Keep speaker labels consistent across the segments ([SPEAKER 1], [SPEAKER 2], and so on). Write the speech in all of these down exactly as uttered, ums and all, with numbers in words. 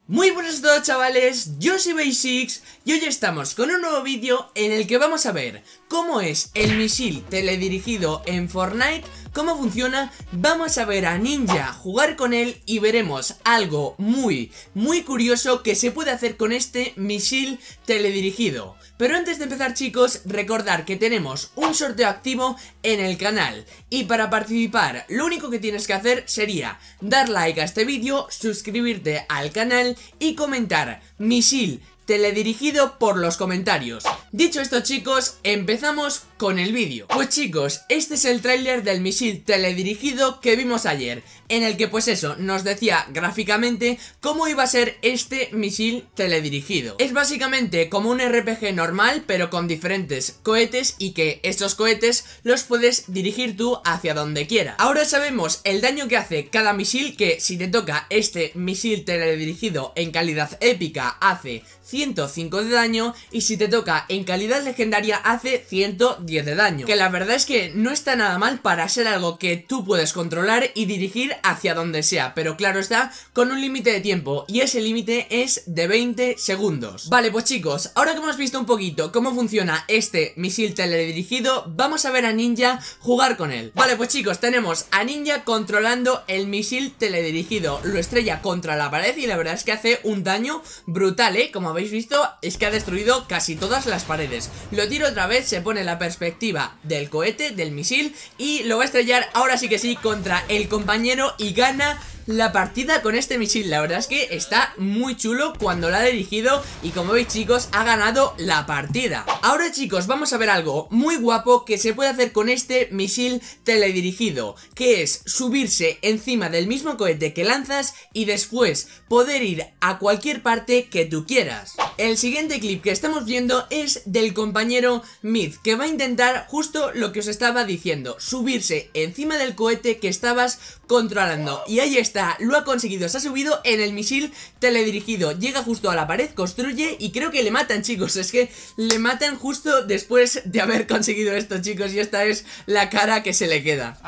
[SPEAKER 1] Muy buenas a todos, chavales, yo soy Basics y hoy estamos con un nuevo vídeo en el que vamos a ver cómo es el misil teledirigido en Fortnite, cómo funciona, vamos a ver a Ninja jugar con él y veremos algo muy, muy curioso que se puede hacer con este misil teledirigido. Pero antes de empezar, chicos, recordar que tenemos un sorteo activo en el canal y para participar lo único que tienes que hacer sería dar like a este vídeo, suscribirte al canal y comentar misil teledirigido por los comentarios. Dicho esto, chicos, empezamos con el vídeo. Pues chicos, este es el tráiler del misil teledirigido que vimos ayer, en el que pues eso, nos decía gráficamente cómo iba a ser este misil teledirigido. Es básicamente como un R P G normal, pero con diferentes cohetes y que estos cohetes los puedes dirigir tú hacia donde quieras. Ahora sabemos el daño que hace cada misil, que si te toca este misil teledirigido en calidad épica hace ciento cinco de daño y si te toca en calidad legendaria hace ciento diez de daño, que la verdad es que no está nada mal para ser algo que tú puedes controlar y dirigir hacia donde sea, pero claro está, con un límite de tiempo y ese límite es de veinte segundos. Vale, pues chicos, ahora que hemos visto un poquito cómo funciona este misil teledirigido, vamos a ver a Ninja jugar con él. Vale, pues chicos, tenemos a Ninja controlando el misil teledirigido, lo estrella contra la pared y la verdad es que hace un daño brutal, eh, como habéis visto, es que ha destruido casi todas las paredes. Lo tiro otra vez, se pone la perspectiva del cohete, del misil, y lo va a estrellar ahora sí que sí contra el compañero y gana la partida con este misil. La verdad es que está muy chulo cuando lo ha dirigido y como veis, chicos, ha ganado la partida. Ahora, chicos, vamos a ver algo muy guapo que se puede hacer con este misil teledirigido, que es subirse encima del mismo cohete que lanzas y después poder ir a cualquier parte que tú quieras. El siguiente clip que estamos viendo es del compañero Myth, que va a intentar justo lo que os estaba diciendo, subirse encima del cohete que estabas controlando, y ahí está, lo ha conseguido, se ha subido en el misil teledirigido, llega justo a la pared, construye y creo que le matan, chicos, es que le matan justo después de haber conseguido esto, chicos, y esta es la cara que se le queda.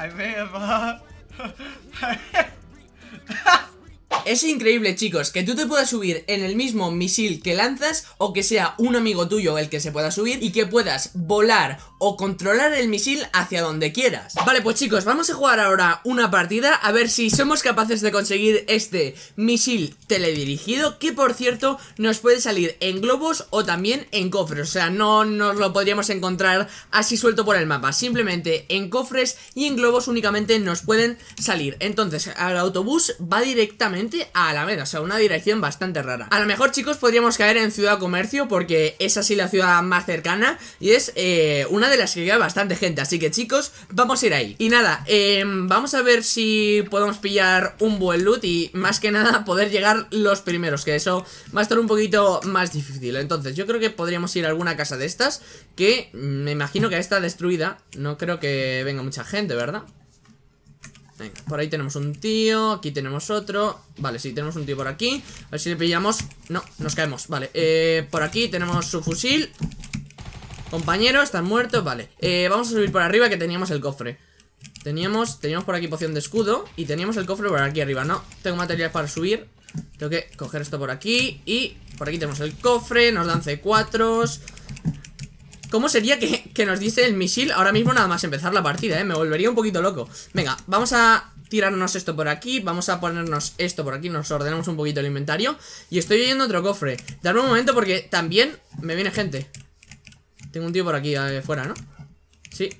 [SPEAKER 1] Es increíble, chicos, que tú te puedas subir en el mismo misil que lanzas o que sea un amigo tuyo el que se pueda subir y que puedas volar o controlar el misil hacia donde quieras. Vale, pues chicos, vamos a jugar ahora una partida a ver si somos capaces de conseguir este misil teledirigido, que por cierto nos puede salir en globos o también en cofres, o sea, no nos lo podríamos encontrar así suelto por el mapa, simplemente en cofres y en globos únicamente nos pueden salir. Entonces el autobús va directamente a Alameda, o sea, una dirección bastante rara. A lo mejor, chicos, podríamos caer en Ciudad Comercio porque es así la ciudad más cercana y es eh, una de las que queda bastante gente, así que, chicos, vamos a ir ahí. Y nada, eh, vamos a ver si podemos pillar un buen loot y más que nada poder llegar los primeros, que eso va a estar un poquito más difícil. Entonces yo creo que podríamos ir a alguna casa de estas, que me imagino que está destruida. No creo que venga mucha gente, ¿verdad? Venga, por ahí tenemos un tío, aquí tenemos otro. Vale, sí, tenemos un tío por aquí. A ver si le pillamos. No, nos caemos, vale, eh, por aquí tenemos su fusil. Compañero, están muertos, vale, eh, vamos a subir por arriba que teníamos el cofre. Teníamos, teníamos por aquí poción de escudo y teníamos el cofre por aquí arriba. No, tengo material para subir. Tengo que coger esto por aquí y por aquí tenemos el cofre, nos dan C cuatro. ¿Cómo sería que, que nos dice el misil ahora mismo nada más empezar la partida, eh? Me volvería un poquito loco. Venga, vamos a tirarnos esto por aquí, vamos a ponernos esto por aquí, nos ordenamos un poquito el inventario. Y estoy oyendo otro cofre. Dame un momento porque también me viene gente. Tengo un tío por aquí afuera, ¿no? Sí.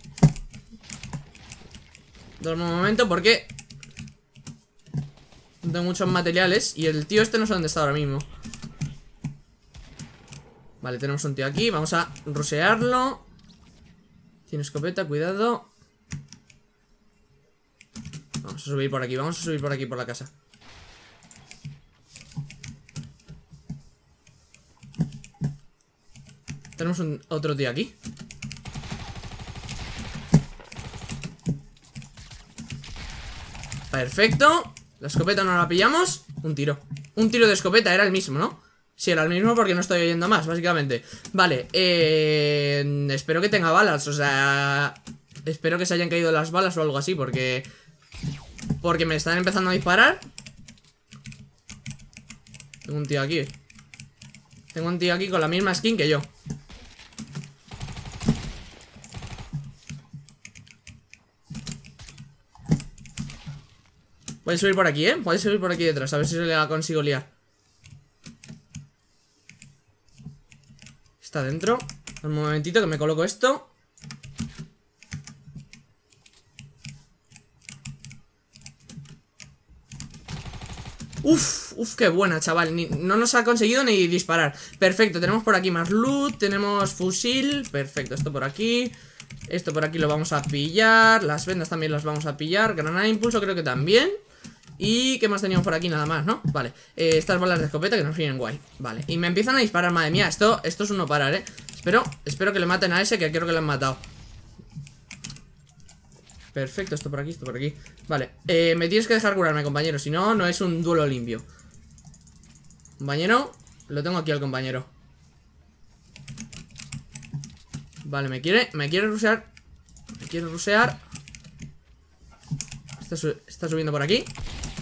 [SPEAKER 1] Dame un momento porque no tengo muchos materiales y el tío este no sé dónde está ahora mismo. Vale, tenemos un tío aquí, vamos a rusearlo. Tiene escopeta, cuidado. Vamos a subir por aquí, vamos a subir por aquí por la casa. Tenemos un, otro tío aquí. Perfecto. La escopeta no la pillamos. Un tiro, un tiro de escopeta, era el mismo, ¿no? Sí, era el mismo porque no estoy oyendo más, básicamente. Vale, eh, espero que tenga balas, o sea, espero que se hayan caído las balas o algo así, porque Porque me están empezando a disparar. Tengo un tío aquí. Tengo un tío aquí con la misma skin que yo. Puedes subir por aquí, ¿eh? Puedes subir por aquí detrás. A ver si se la consigo liar. Está dentro. Un momentito que me coloco esto. Uf, uf, qué buena, chaval. Ni, no nos ha conseguido ni disparar. Perfecto, tenemos por aquí más loot. Tenemos fusil, perfecto, esto por aquí. Esto por aquí lo vamos a pillar. Las vendas también las vamos a pillar. Granada de impulso creo que también. ¿Y qué más teníamos por aquí? Nada más, ¿no? Vale, eh, estas balas de escopeta que nos vienen guay. Vale, y me empiezan a disparar, madre mía. Esto, esto es un no parar, ¿eh? Espero, espero que le maten a ese, que creo que le han matado. Perfecto, esto por aquí, esto por aquí. Vale, eh, me tienes que dejar curarme, compañero. Si no, no es un duelo limpio. Compañero, lo tengo aquí al compañero. Vale, me quiere, me quiere rusear. Me quiere rusear. Está, su está subiendo por aquí.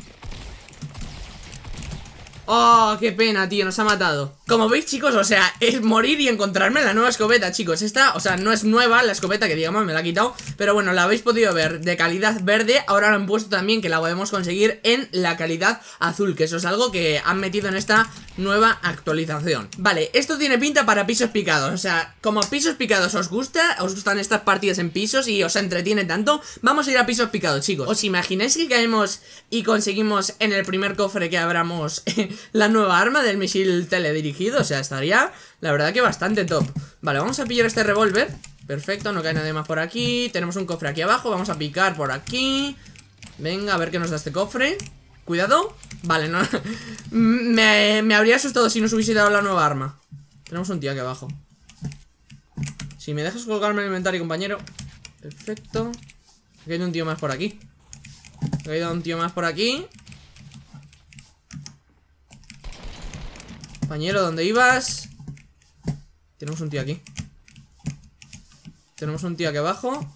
[SPEAKER 1] Oh, qué pena, tío, nos ha matado. Como veis, chicos, o sea, es morir y encontrarme la nueva escopeta, chicos. Esta, o sea, no es nueva la escopeta, que digamos, me la ha quitado. Pero bueno, la habéis podido ver de calidad verde. Ahora lo han puesto también que la podemos conseguir en la calidad azul, que eso es algo que han metido en esta nueva actualización. Vale, esto tiene pinta para pisos picados. O sea, como pisos picados os gusta, os gustan estas partidas en pisos y os entretiene tanto, vamos a ir a pisos picados, chicos. ¿Os imagináis que caemos y conseguimos en el primer cofre que abramos la nueva arma del misil teledirigido? O sea, estaría, la verdad, que bastante top. Vale, vamos a pillar este revólver. Perfecto, no cae nadie más por aquí. Tenemos un cofre aquí abajo, vamos a picar por aquí. Venga, a ver qué nos da este cofre. Cuidado. Vale, no me, me habría asustado si nos hubiese dado la nueva arma. Tenemos un tío aquí abajo. Si me dejas colgarme el inventario, compañero. Perfecto. Ha caído un tío más por aquí. Ha caído un tío más por aquí. Compañero, ¿dónde ibas? Tenemos un tío aquí. Tenemos un tío aquí abajo.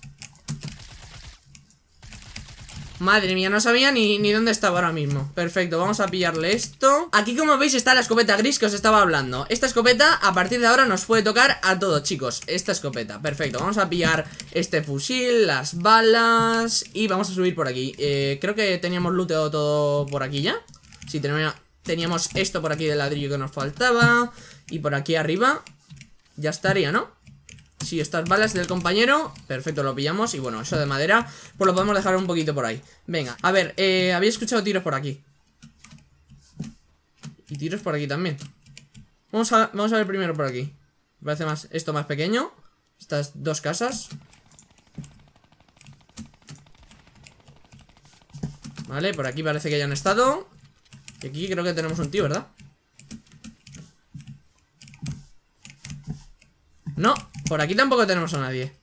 [SPEAKER 1] Madre mía, no sabía ni, ni dónde estaba ahora mismo. Perfecto, vamos a pillarle esto. Aquí, como veis, está la escopeta gris que os estaba hablando. Esta escopeta, a partir de ahora, nos puede tocar a todos, chicos. Esta escopeta, perfecto. Vamos a pillar este fusil, las balas. Y vamos a subir por aquí. eh, Creo que teníamos looteado todo por aquí ya. Sí, teníamos, teníamos esto por aquí de ladrillo que nos faltaba. Y por aquí arriba ya estaría, ¿no? Sí, estas balas del compañero. Perfecto, lo pillamos. Y bueno, eso de madera, pues lo podemos dejar un poquito por ahí. Venga, a ver, eh, había escuchado tiros por aquí. Y tiros por aquí también. Vamos a, vamos a ver primero por aquí. Me parece más, esto más pequeño. Estas dos casas. Vale, por aquí parece que ya han estado. Y aquí creo que tenemos un tío, ¿verdad? No, por aquí tampoco tenemos a nadie.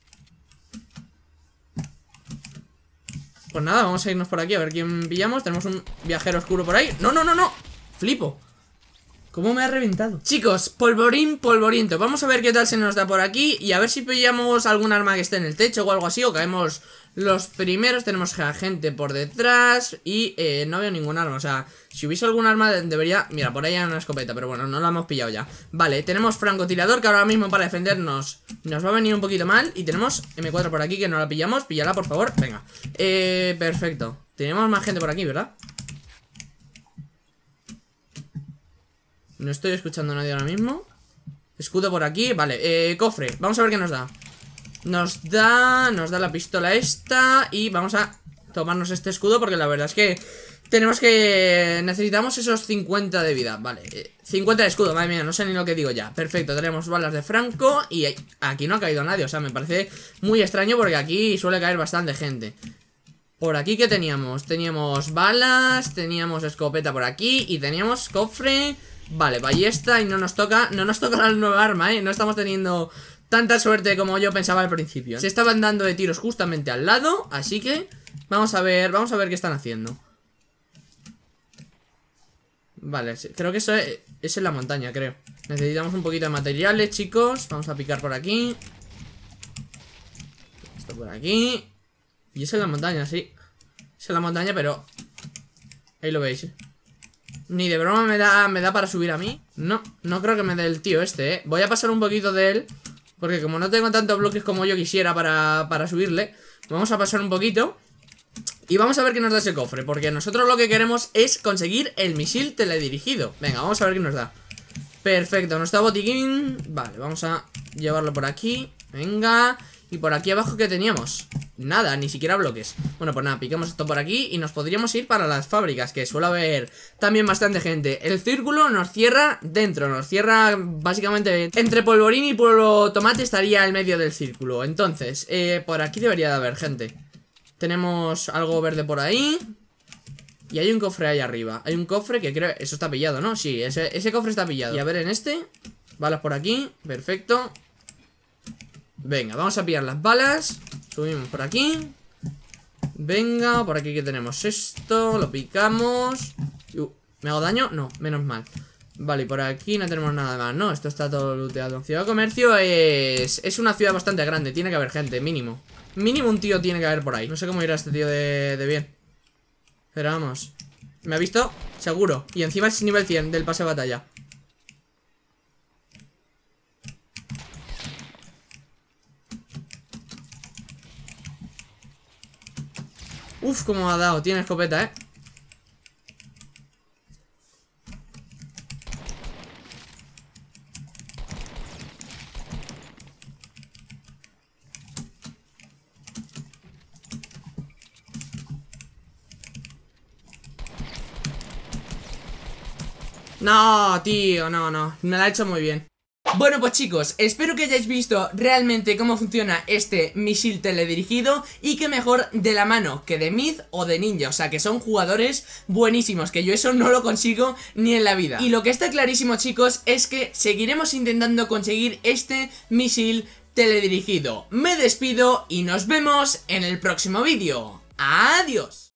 [SPEAKER 1] Pues nada, vamos a irnos por aquí a ver quién pillamos. Tenemos un viajero oscuro por ahí. No, no, no, no, flipo. ¿Cómo me ha reventado? Chicos, polvorín polvoriento. Vamos a ver qué tal se nos da por aquí. Y a ver si pillamos algún arma que esté en el techo o algo así. O caemos los primeros. Tenemos gente por detrás. Y eh, no veo ningún arma. O sea, si hubiese algún arma debería... Mira, por ahí hay una escopeta, pero bueno, no la hemos pillado ya. Vale, tenemos francotirador, que ahora mismo para defendernos nos va a venir un poquito mal. Y tenemos eme cuatro por aquí, que no la pillamos. Píllala, por favor, venga. eh, Perfecto, tenemos más gente por aquí, ¿verdad? No estoy escuchando a nadie ahora mismo. Escudo por aquí, vale, eh, cofre, vamos a ver qué nos da. Nos da, nos da la pistola esta. Y vamos a tomarnos este escudo, porque la verdad es que tenemos que... necesitamos esos cincuenta de vida, vale, eh, cincuenta de escudo, madre mía, no sé ni lo que digo ya. Perfecto, tenemos balas de franco. Y aquí no ha caído nadie, o sea, me parece muy extraño, porque aquí suele caer bastante gente. Por aquí, ¿qué teníamos? Teníamos balas, teníamos escopeta por aquí. Y teníamos cofre. Vale, ballesta y no nos toca, no nos toca la nueva arma, ¿eh? No estamos teniendo tanta suerte como yo pensaba al principio. Se estaban dando de tiros justamente al lado, así que vamos a ver, vamos a ver qué están haciendo. Vale, creo que eso es, es en la montaña, creo. Necesitamos un poquito de materiales, chicos. Vamos a picar por aquí. Esto por aquí. Y es en la montaña, sí. Es en la montaña, pero ahí lo veis, ¿eh? Ni de broma me da, me da para subir a mí. No, no creo que me dé el tío este, eh. Voy a pasar un poquito de él, porque como no tengo tantos bloques como yo quisiera para, para subirle, vamos a pasar un poquito. Y vamos a ver qué nos da ese cofre, porque nosotros lo que queremos es conseguir el misil teledirigido. Venga, vamos a ver qué nos da. Perfecto, nos da botiquín. Vale, vamos a llevarlo por aquí. Venga. Y por aquí abajo, ¿qué teníamos? Nada, ni siquiera bloques. Bueno, pues nada, picamos esto por aquí y nos podríamos ir para las fábricas, que suele haber también bastante gente. El círculo nos cierra dentro, nos cierra básicamente entre polvorín y polvo tomate estaría el medio del círculo. Entonces, eh, por aquí debería de haber gente. Tenemos algo verde por ahí. Y hay un cofre ahí arriba. Hay un cofre que creo... Eso está pillado, ¿no? Sí, ese, ese cofre está pillado. Y a ver en este. Balas por aquí. Perfecto. Venga, vamos a pillar las balas. Subimos por aquí. Venga, por aquí que tenemos esto. Lo picamos. uh, ¿Me hago daño? No, menos mal. Vale, y por aquí no tenemos nada más, ¿no? Esto está todo looteado. Ciudad de Comercio es... Es una ciudad bastante grande. Tiene que haber gente, mínimo. Mínimo un tío tiene que haber por ahí. No sé cómo irá este tío de, de bien. Pero vamos. ¿Me ha visto? Seguro. Y encima es nivel cien del pase de batalla. Uf, cómo me ha dado. Tiene escopeta, eh. No, tío, no, no. Me la ha hecho muy bien. Bueno, pues chicos, espero que hayáis visto realmente cómo funciona este misil teledirigido. Y que mejor de la mano que de Myth o de Ninja. O sea, que son jugadores buenísimos, que yo eso no lo consigo ni en la vida. Y lo que está clarísimo, chicos, es que seguiremos intentando conseguir este misil teledirigido. Me despido y nos vemos en el próximo vídeo. ¡Adiós!